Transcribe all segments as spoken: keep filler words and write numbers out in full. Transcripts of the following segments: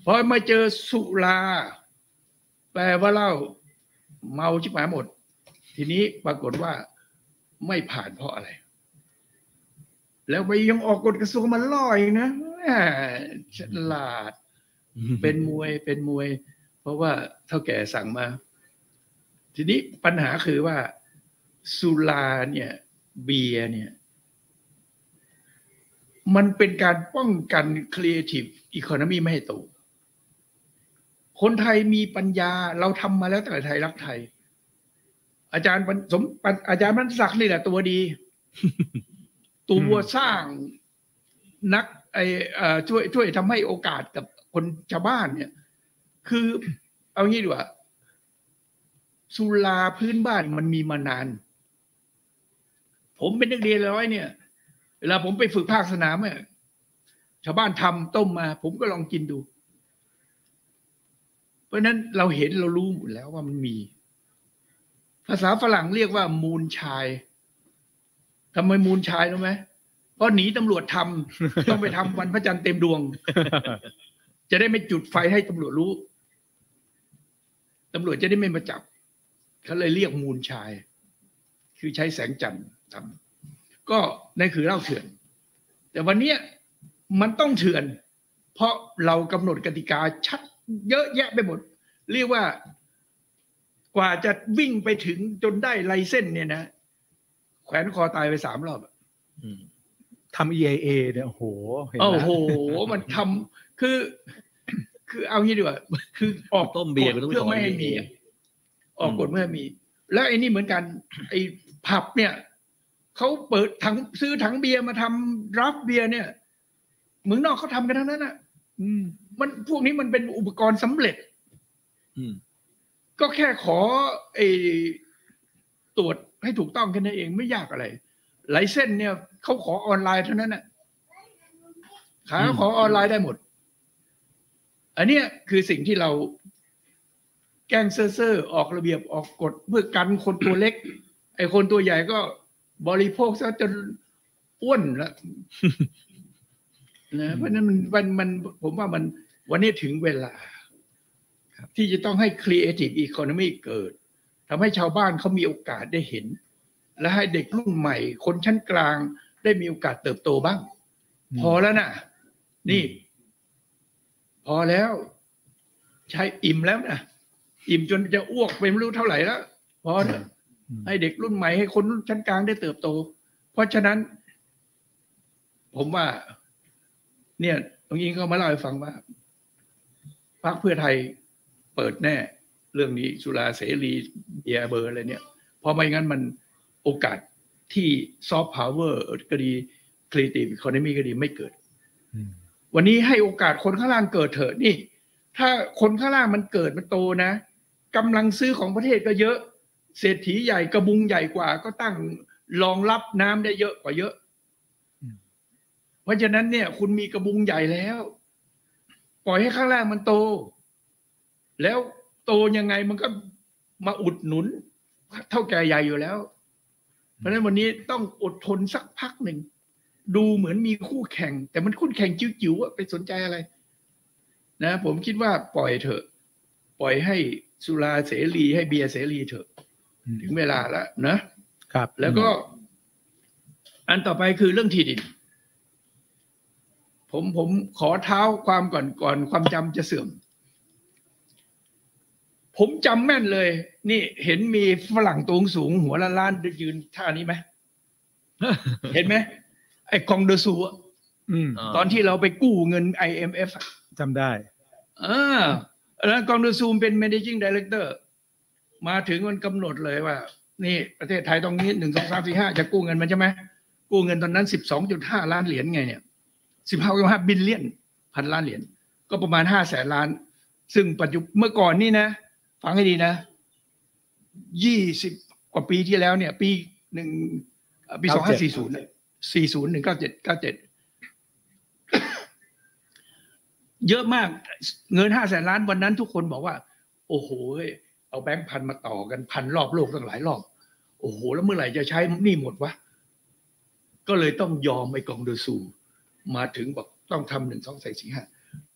พอมาเจอสุราแปลว่าเหล้าเมาชิบหายหมดทีนี้ปรากฏว่าไม่ผ่านเพราะอะไรแล้วไปยังออกกฎกระทรวงมันล่อยนะฉลาดเป็นมวยเป็นมวยเพราะว่าเท่าแก่สั่งมาทีนี้ปัญหาคือว่าสุราเนี่ยเบียร์เนี่ยมันเป็นการป้องกัน creative economy ไม่ให้โตคนไทยมีปัญญาเราทำมาแล้วตั้งแต่ไทยรักไทยอาจารย์สมอาจารย์บรรศักดิ์นี่แหละตัวดี ตัวสร้างนักไอ้ช่วยช่วยทำให้โอกาสกับคนชาวบ้านเนี่ยคือเอางี้ดีกว่าสุราพื้นบ้านมันมีมานานผมเป็นนักเรียนร้อยเนี่ยเวลาผมไปฝึกภาคสนามเนี่ยชาวบ้านทำต้มมาผมก็ลองกินดูเพราะนั้นเราเห็นเรารู้หมดแล้วว่ามันมีภาษาฝรั่งเรียกว่ามูลชายทำไมมูลชายรู้ไหมเพราะหนีตำรวจทำต้องไปทำวันพระจันทร์เต็มดวงจะได้ไม่จุดไฟให้ตำรวจรู้ตำรวจจะได้ไม่มาจับเขาเลยเรียกมูลชายคือใช้แสงจันทร์ทำก็นั่นคือเหล้าเถื่อนแต่วันนี้มันต้องเถื่อนเพราะเรากำหนดกติกาชัดเยอะแยะไปหมดเรียกว่ากว่าจะวิ่งไปถึงจนได้ไลเซนส์เนี่ยนะแขวนคอตายไปสามรอบทำ อี ไอ เอ เนี่ยโอ้โหโอ้โหมันทำคือคือเอางี้ดีกว่าคือออกต้มเบียร์เพื่อไม่ให้มีออกกฎไม่ให้มีแล้วไอ้นี่เหมือนกันไอ้ผับเนี่ยเขาเปิดถังซื้อถังเบียร์มาทำรับเบียร์เนี่ยเมืองนอกเขาทำกันทั้งนั้นอ่ะมันพวกนี้มันเป็นอุปกรณ์สำเร็จก็แค่ขอไอ้ตรวจให้ถูกต้องแค่นั้นเองไม่ยากอะไรไลเซนส์เนี่ยเขาขอออนไลน์เท่านั้นน่ะขายขอออนไลน์ได้หมดอันนี้คือสิ่งที่เราแกล้งเซ่อๆออกระเบียบออกกฎเพื่อกันคนตัวเล็กไอ้คนตัวใหญ่ก็บริโภคซะจนอ้วนแล้วนะเพราะนั้นมันมันมันผมว่ามันวันนี้ถึงเวลาที่จะต้องให้ creative economy เกิดทำให้ชาวบ้านเขามีโอกาสได้เห็นและให้เด็กรุ่นใหม่คนชั้นกลางได้มีโอกาสเติบโตบ้างพอแล้วนะนี่พอแล้วใช้อิ่มแล้วนะอิ่มจนจะอ้วกไปไม่รู้เท่าไหร่แล้วพอแล้วให้เด็กรุ่นใหม่ให้คนชั้นกลางได้เติบโตเพราะฉะนั้นผมว่าเนี่ยตรงนี้ก็มาเล่าให้ฟังว่าพรรคเพื่อไทยเปิดแน่เรื่องนี้สุราเสรีเบียร์เบอร์อะไรเนี่ยเพราะไม่งั้นมันโอกาสที่ซอฟต์พาวเวอร์ก็ดีครีเอทีฟอีโคโนมีก็ดีไม่เกิดวันนี้ให้โอกาสคนข้างล่างเกิดเถอะนี่ถ้าคนข้างล่างมันเกิดมันโตนะกำลังซื้อของประเทศก็เยอะเศรษฐีใหญ่กระบุงใหญ่กว่าก็ตั้งรองรับน้ำได้เยอะกว่าเยอะเพราะฉะนั้นเนี่ยคุณมีกระบุงใหญ่แล้วปล่อยให้ข้างล่างมันโตแล้วโตยังไงมันก็มาอุดหนุนเท่าแก่ใหญ่อยู่แล้วเพราะฉะนั้นวันนี้ต้องอดทนสักพักหนึ่งดูเหมือนมีคู่แข่งแต่มันคู่แข่งจิ๋วๆอะไปสนใจอะไรนะผมคิดว่าปล่อยเถอะปล่อยให้สุราเสรีให้เบียร์เสรีเถอะถึงเวลาแล้วนะครับแล้วก็อันต่อไปคือเรื่องที่ดินผมผมขอเท้าความก่อนก่อนความจำจะเสื่อมผมจำแม่นเลยนี่เห็นมีฝรั่งตัวสูงหัวล้านๆยืนท่านี้ไหม เห็นไหมไอ้กองเดอซูตอนที่เราไปกู้เงิน ไอ เอ็ม เอฟจำได้อ่าแล้วกองเดอซูเป็น managing director มาถึงมันกำหนดเลยว่านี่ประเทศไทยตรงนี้หนึ่งสองสามสี่ห้าจะกู้เงินมันใช่ไหมกู้เงินตอนนั้น สิบสองจุดห้า ล้านเหรียญไงเนี่ย สิบห้าจุดห้า บิลเลียนพันล้านเหรียญก็ประมาณห้าแสนล้านซึ่งปัจจุบันเมื่อก่อนนี่นะฟังให้ดีนะยี่สิบกว่าปีที่แล้วเนี่ยปีหนึ่งปีสองพันห้าร้อยสี่สิบ สี่สิบ หนึ่งเก้าเจ็ด เก้าเจ็ดเยอะมากเงินห้าแสนล้านวันนั้นทุกคนบอกว่าโอ้โหเอาแบงค์พันมาต่อกันพันรอบโลกตั้งหลายรอบโอ้โหแล้วเมื่อไหร่จะใช้นี่หมดวะก็เลยต้องยอมไอ้กองเดอซูมาถึงบอกต้องทำหนึ่งสองสามสี่ห้า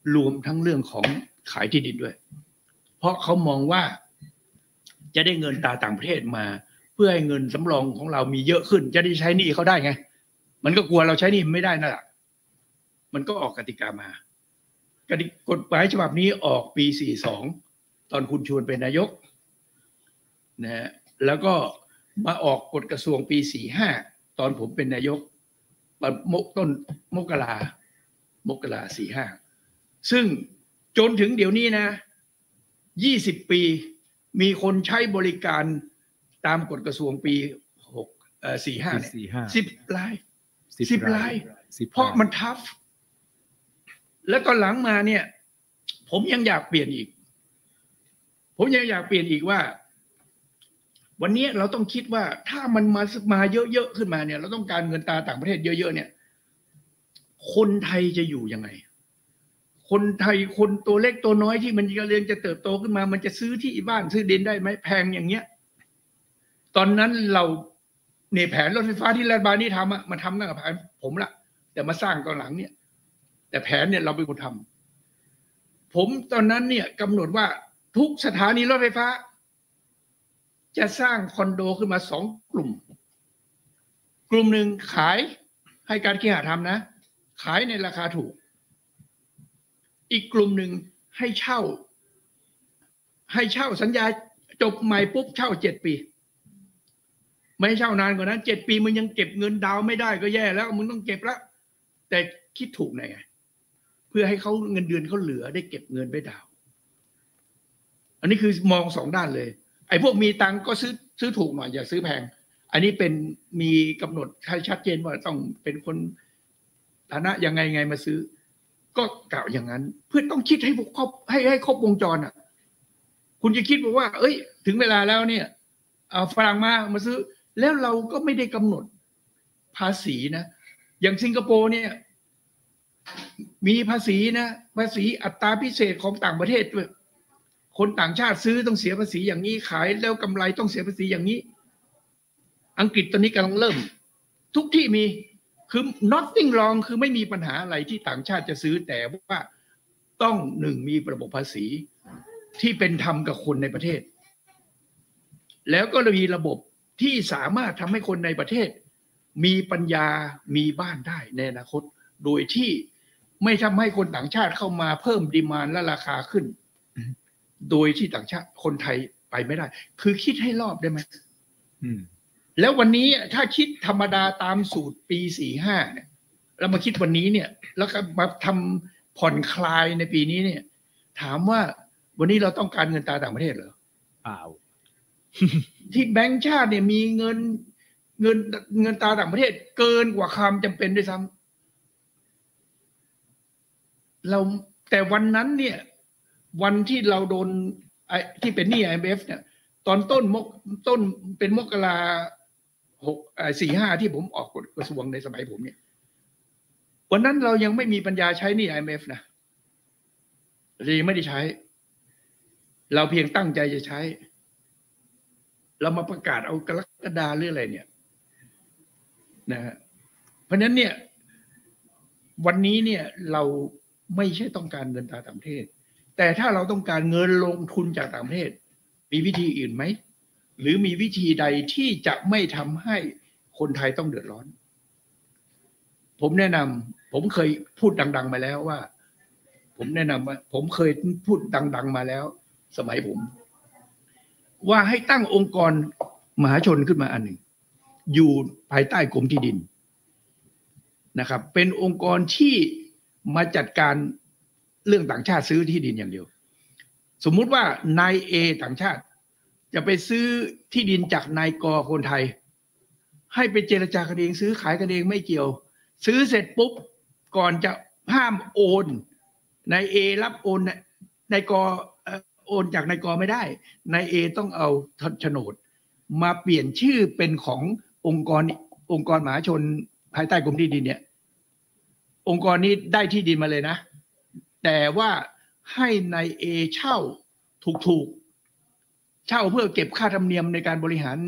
รวมทั้งเรื่องของขายที่ดินด้วยเพราะเขามองว่าจะได้เงินตราต่างประเทศมาเพื่อให้เงินสำรองของเรามีเยอะขึ้นจะได้ใช้หนี้เขาได้ไงมันก็กลัวเราใช้หนี้ไม่ได้นั่นแหละมันก็ออกกติกามากฎหมายฉบับนี้ออกปีสี่สิบสองตอนคุณชวนเป็นนายกนะฮะแล้วก็มาออกกฎกระทรวงปีสี่สิบห้าตอนผมเป็นนายกต้นมกรามกราสี่สิบห้าซึ่งจนถึงเดี๋ยวนี้นะยี่สิบปีมีคนใช้บริการตามกฎกระทรวงปีหกเอ่อสี่สิบห้าเนี่ยสิบรายสิบรายเพราะมันทัฟแล้วตอนหลังมาเนี่ยผมยังอยากเปลี่ยนอีกผมยังอยากเปลี่ยนอีกว่าวันนี้เราต้องคิดว่าถ้ามันมามาเยอะๆขึ้นมาเนี่ยเราต้องการเงินตราต่างประเทศเยอะๆเนี่ยคนไทยจะอยู่ยังไงคนไทยคนตัวเล็กตัวน้อยที่มันจะเรียนจะเติบโตขึ้นมามันจะซื้อที่บ้านซื้อดินได้ไหมแพงอย่างเงี้ยตอนนั้นเราเนี่ยแผนรถไฟฟ้าที่รัฐบาลนี่ทำอะมันทำตั้งแต่แผนผมละแต่มาสร้างตอนหลังเนี่ยแต่แผนเนี่ยเราเป็นคนทำผมตอนนั้นเนี่ยกำหนดว่าทุกสถานีรถไฟฟ้าจะสร้างคอนโดขึ้นมาสองกลุ่มกลุ่มหนึ่งขายให้การเคหะทำนะขายในราคาถูกอีกกลุ่มหนึ่งให้เช่าให้เช่าสัญญาจบใหม่ปุ๊บเช่าเจ็ดปีไม่เช่านานกว่านั้นเจ็ดปีมึงยังเก็บเงินดาวไม่ได้ก็แย่แล้วมึงต้องเก็บแล้วแต่คิดถูกไงเพื่อให้เขาเงินเดือนเขาเหลือได้เก็บเงินไปดาวอันนี้คือมองสองด้านเลยไอ้พวกมีตังก็ซื้อซื้อถูกหน่อยอย่าซื้อแพงอันนี้เป็นมีกำหนดให้ชัดเจนว่าต้องเป็นคนฐานะยังไงไงมาซื้อก็กล่าวอย่างนั้นเพื่อต้องคิดให้ครบให้ให้ครบวงจรอ่ะคุณจะคิดว่าเอ้ยถึงเวลาแล้วเนี่ยเอาฝรั่งมามาซื้อแล้วเราก็ไม่ได้กำหนดภาษีนะอย่างสิงคโปร์เนี่ยมีภาษีนะภาษีอัตราพิเศษของต่างประเทศด้วยคนต่างชาติซื้อต้องเสียภาษีอย่างนี้ขายแล้วกำไรต้องเสียภาษีอย่างนี้อังกฤษตอนนี้กำลังเริ่มทุกที่มีคือ nothing wrong คือไม่มีปัญหาอะไรที่ต่างชาติจะซื้อแต่ว่าต้องหนึ่งมีระบบภาษีที่เป็นธรรมกับคนในประเทศแล้วก็มีระบบที่สามารถทำให้คนในประเทศมีปัญญามีบ้านได้ในอนาคตโดยที่ไม่ทำให้คนต่างชาติเข้ามาเพิ่มดีมานด์และราคาขึ้นโดยที่ต่างชาติคนไทยไปไม่ได้คือคิดให้รอบได้ไหมแล้ววันนี้ถ้าคิดธรรมดาตามสูตรปีสี่สิบห้าเนี่ยเรามาคิดวันนี้เนี่ยแล้วก็มาทำผ่อนคลายในปีนี้เนี่ยถามว่าวันนี้เราต้องการเงินตราต่างประเทศเหรอเปล่าที่แบงก์ชาติเนี่ยมีเงินเงินเงินตราต่างประเทศเกินกว่าความจำเป็นด้วยซ้ำเราแต่วันนั้นเนี่ยวันที่เราโดนไอ้ที่เป็นหนี้ ไอ เอ็ม เอฟ เนี่ยตอนต้นมกต้นเป็นมกราหกสี่ห้าที่ผมออกกฎกระทรวงในสมัยผมเนี่ยวันนั้นเรายังไม่มีปัญญาใช้หนี้ ไอ เอ็ม เอฟ นะเรายังไม่ได้ใช้เราเพียงตั้งใจจะใช้เรามาประกาศเอากรกฎาหรืออะไรเนี่ยนะฮะเพราะนั้นเนี่ยวันนี้เนี่ยเราไม่ใช่ต้องการเงินตราต่างประเทศแต่ถ้าเราต้องการเงินลงทุนจากต่างประเทศมีวิธีอื่นไหมหรือมีวิธีใดที่จะไม่ทำให้คนไทยต้องเดือดร้อนผมแนะนำผมเคยพูดดังๆมาแล้วว่าผมแนะนำว่าผมเคยพูดดังๆมาแล้วสมัยผมว่าให้ตั้งองค์กรมหาชนขึ้นมาอันหนึ่งอยู่ภายใต้กรมที่ดินนะครับเป็นองค์กรที่มาจัดการเรื่องต่างชาติซื้อที่ดินอย่างเดียวสมมุติว่านายเอต่างชาติจะไปซื้อที่ดินจากนายกคนไทยให้ไปเจรจากันเองซื้อขายกันเองไม่เกี่ยวซื้อเสร็จปุ๊บก่อนจะห้ามโอนนายเอรับโอนนายกโอนจากนายกไม่ได้นายเอต้องเอาโฉนดมาเปลี่ยนชื่อเป็นขององค์กรองค์กรมหาชนภายใต้กรมที่ดินเนี่ยองค์กรนี้ได้ที่ดินมาเลยนะแต่ว่าให้นายเอเช่าถูกๆเช่าเพื่อเก็บค่าธรรมเนียมในการบริหาร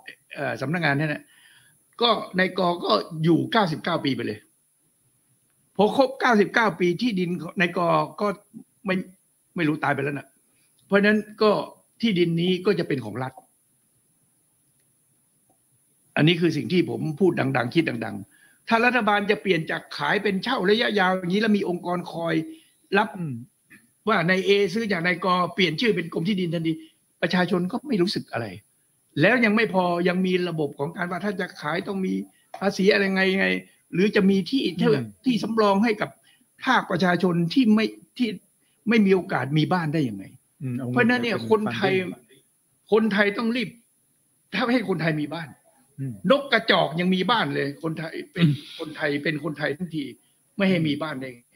สำนักงานนั่นแหละก็นายกก็อยู่เก้าสิบเก้าปีไปเลยพอครบเก้าสิบเก้าปีที่ดินในกอก็ไม่ไม่รู้ตายไปแล้วนะเพราะฉะนั้นก็ที่ดินนี้ก็จะเป็นของรัฐอันนี้คือสิ่งที่ผมพูดดังๆคิดดังๆถ้ารัฐบาลจะเปลี่ยนจากขายเป็นเช่าระยะยาวอย่างนี้แล้วมีองค์กรคอยรับว่านายเอซื้อจากนายกเปลี่ยนชื่อเป็นกรมที่ดินทันทีประชาชนก็ไม่รู้สึกอะไรแล้วยังไม่พอยังมีระบบของการว่าถ้าจะขายต้องมีภาษีอะไรไงไงหรือจะมีที่ที่สำรองให้กับภาคประชาชนที่ไม่ที่ไม่มีโอกาสมีบ้านได้ยังไงเพราะนั้นเนี่ยคนไทยคนไทยต้องรีบถ้าให้คนไทยมีบ้านนกกระจอกยังมีบ้านเลยคนไทยเป็นคนไทยเป็นคนไทยทั้งทีไม่ให้มีบ้านได้